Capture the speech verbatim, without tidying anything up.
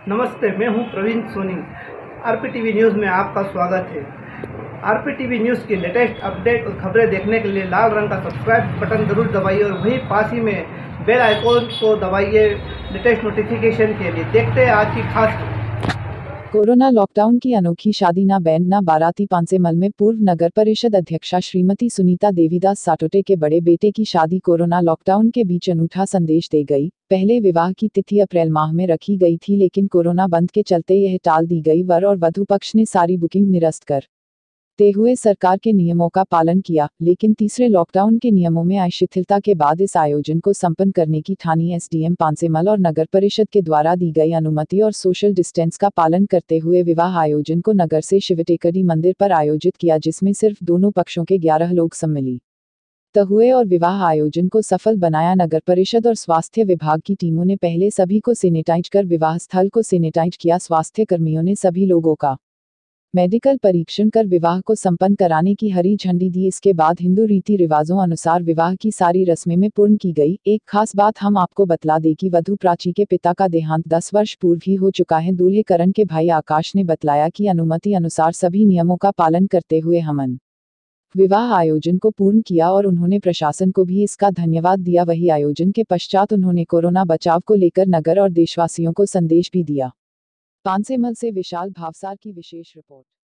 नमस्ते, मैं हूं प्रवीण सोनी। आरपीटीवी न्यूज़ में आपका स्वागत है। आरपीटीवी न्यूज़ की लेटेस्ट अपडेट और खबरें देखने के लिए लाल रंग का सब्सक्राइब बटन जरूर दबाइए और वहीं पास ही में बेल आइकॉन को दबाइए लेटेस्ट नोटिफिकेशन के लिए। देखते हैं आज की खास। कोरोना लॉकडाउन की अनोखी शादी ना बैंड ना बाराती। पांसेमल में पूर्व नगर परिषद अध्यक्षा श्रीमती सुनीता देवीदास साटोटे के बड़े बेटे की शादी कोरोना लॉकडाउन के बीच अनूठा संदेश दे गई। पहले विवाह की तिथि अप्रैल माह में रखी गई थी, लेकिन कोरोना बंद के चलते यह टाल दी गई। वर और वधू पक्ष ने सारी बुकिंग निरस्त कर ते हुए सरकार के नियमों का पालन किया, लेकिन तीसरे लॉकडाउन के नियमों में आई शिथिलता के बाद इस आयोजन को संपन्न करने की ठानी एसडीएम पांसेमल और नगर परिषद के द्वारा दी गई अनुमति और सोशल डिस्टेंस का पालन करते हुए विवाह आयोजन को नगर से शिवटेकडी मंदिर पर आयोजित किया, जिसमें सिर्फ दोनों पक्षों के ग्यारह लोग सम्मिलित हुए और विवाह आयोजन को सफल बनाया। नगर परिषद और स्वास्थ्य विभाग की टीमों ने पहले सभी को सैनिटाइज कर विवाह स्थल को सैनिटाइज किया। स्वास्थ्य कर्मियों ने सभी लोगों का मेडिकल परीक्षण कर विवाह को संपन्न कराने की हरी झंडी दी। इसके बाद हिंदू रीति रिवाजों अनुसार विवाह की सारी रस्में में पूर्ण की गई। एक खास बात हम आपको बतला दें कि वधू प्राची के पिता का देहांत दस वर्ष पूर्व ही हो चुका है। दूल्हे करण के भाई आकाश ने बतलाया कि अनुमति अनुसार सभी नियमों का पालन करते हुए हमन विवाह आयोजन को पूर्ण किया और उन्होंने प्रशासन को भी इसका धन्यवाद दिया। वही आयोजन के पश्चात उन्होंने कोरोना बचाव को लेकर नगर और देशवासियों को संदेश भी दिया। पांसेमल से विशाल भावसार की विशेष रिपोर्ट।